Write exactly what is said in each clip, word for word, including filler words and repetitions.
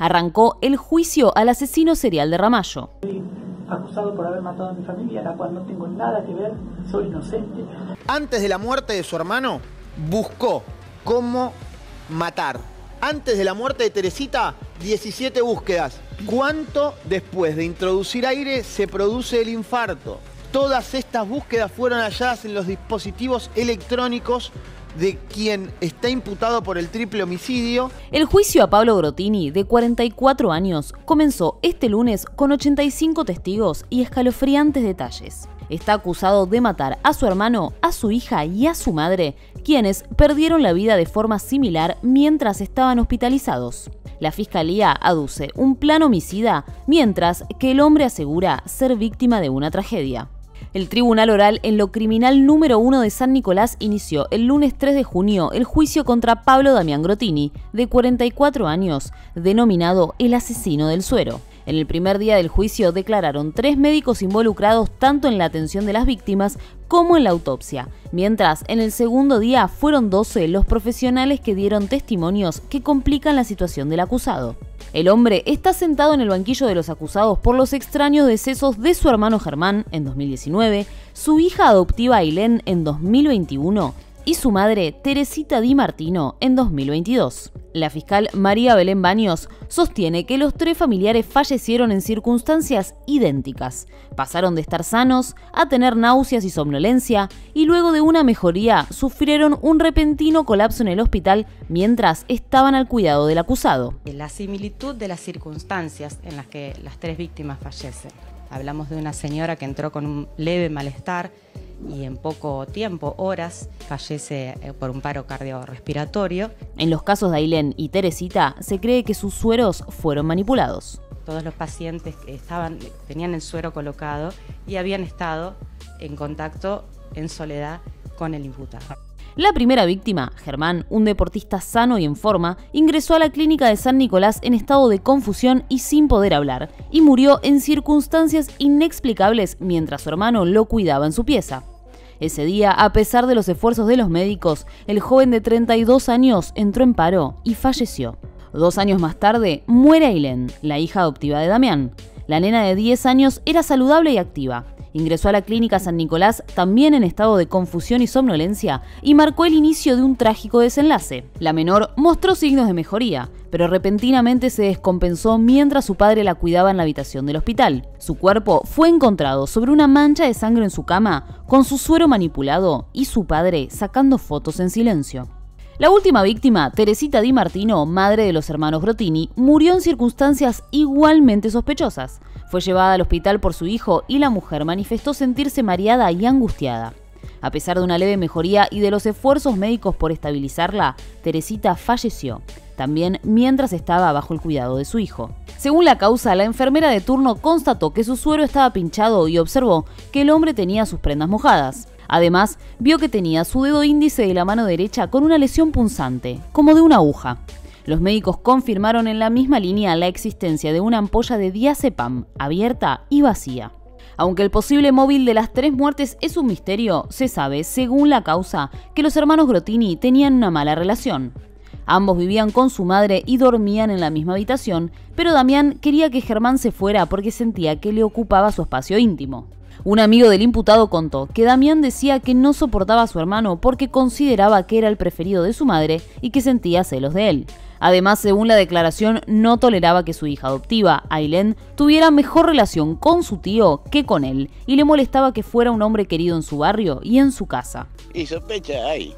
Arrancó el juicio al asesino serial de Ramallo. Soy acusado por haber matado a mi familia, a la cual no tengo nada que ver, soy inocente. Antes de la muerte de su hermano, buscó cómo matar. Antes de la muerte de Teresita, diecisiete búsquedas. ¿Cuánto después de introducir aire se produce el infarto? Todas estas búsquedas fueron halladas en los dispositivos electrónicos de quien está imputado por el triple homicidio. El juicio a Pablo Grotini, de cuarenta y cuatro años, comenzó este lunes con ochenta y cinco testigos y escalofriantes detalles. Está acusado de matar a su hermano, a su hija y a su madre, quienes perdieron la vida de forma similar mientras estaban hospitalizados. La fiscalía aduce un plan homicida, mientras que el hombre asegura ser víctima de una tragedia. El Tribunal Oral en lo Criminal número uno de San Nicolás inició el lunes tres de junio el juicio contra Pablo Damián Grotini, de cuarenta y cuatro años, denominado el asesino del suero. En el primer día del juicio declararon tres médicos involucrados tanto en la atención de las víctimas como en la autopsia, mientras en el segundo día fueron doce los profesionales que dieron testimonios que complican la situación del acusado. El hombre está sentado en el banquillo de los acusados por los extraños decesos de su hermano Germán en dos mil diecinueve, su hija adoptiva Ailén en dos mil veintiuno y su madre Teresita Di Martino en dos mil veintidós. La fiscal María Belén Baños sostiene que los tres familiares fallecieron en circunstancias idénticas. Pasaron de estar sanos a tener náuseas y somnolencia y luego de una mejoría sufrieron un repentino colapso en el hospital mientras estaban al cuidado del acusado. La similitud de las circunstancias en las que las tres víctimas fallecen. Hablamos de una señora que entró con un leve malestar y en poco tiempo, horas, fallece por un paro cardiorrespiratorio. En los casos de Ailén y Teresita, se cree que sus sueros fueron manipulados. Todos los pacientes estaban, tenían el suero colocado y habían estado en contacto en soledad con el imputado. La primera víctima, Germán, un deportista sano y en forma, ingresó a la clínica de San Nicolás en estado de confusión y sin poder hablar, y murió en circunstancias inexplicables mientras su hermano lo cuidaba en su pieza. Ese día, a pesar de los esfuerzos de los médicos, el joven de treinta y dos años entró en paro y falleció. Dos años más tarde, muere Ailén, la hija adoptiva de Damián. La nena de diez años era saludable y activa. Ingresó a la clínica San Nicolás también en estado de confusión y somnolencia y marcó el inicio de un trágico desenlace. La menor mostró signos de mejoría, pero repentinamente se descompensó mientras su padre la cuidaba en la habitación del hospital. Su cuerpo fue encontrado sobre una mancha de sangre en su cama, con su suero manipulado y su padre sacando fotos en silencio. La última víctima, Teresita Di Martino, madre de los hermanos Grotini, murió en circunstancias igualmente sospechosas. Fue llevada al hospital por su hijo y la mujer manifestó sentirse mareada y angustiada. A pesar de una leve mejoría y de los esfuerzos médicos por estabilizarla, Teresita falleció, también mientras estaba bajo el cuidado de su hijo. Según la causa, la enfermera de turno constató que su suero estaba pinchado y observó que el hombre tenía sus prendas mojadas. Además, vio que tenía su dedo índice de la mano derecha con una lesión punzante, como de una aguja. Los médicos confirmaron en la misma línea la existencia de una ampolla de diazepam, abierta y vacía. Aunque el posible móvil de las tres muertes es un misterio, se sabe, según la causa, que los hermanos Grotini tenían una mala relación. Ambos vivían con su madre y dormían en la misma habitación, pero Damián quería que Germán se fuera porque sentía que le ocupaba su espacio íntimo. Un amigo del imputado contó que Damián decía que no soportaba a su hermano porque consideraba que era el preferido de su madre y que sentía celos de él. Además, según la declaración, no toleraba que su hija adoptiva, Ailén, tuviera mejor relación con su tío que con él y le molestaba que fuera un hombre querido en su barrio y en su casa. Y sospecha hay,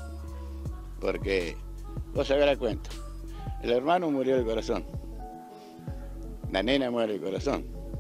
porque vos sabrás cuenta, el hermano murió del corazón, la nena muere del corazón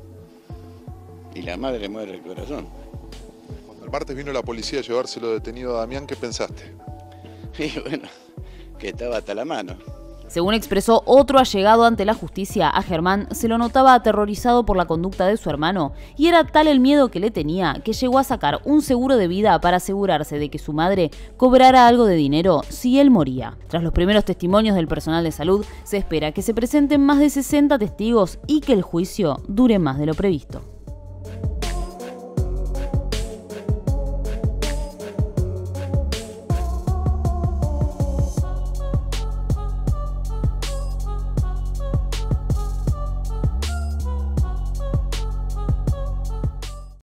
y la madre muere del corazón. Cuando el martes vino la policía a llevárselo detenido a Damián, ¿qué pensaste? Y bueno, que estaba hasta la mano. Según expresó otro allegado ante la justicia, a Germán se lo notaba aterrorizado por la conducta de su hermano y era tal el miedo que le tenía que llegó a sacar un seguro de vida para asegurarse de que su madre cobrara algo de dinero si él moría. Tras los primeros testimonios del personal de salud, se espera que se presenten más de sesenta testigos y que el juicio dure más de lo previsto.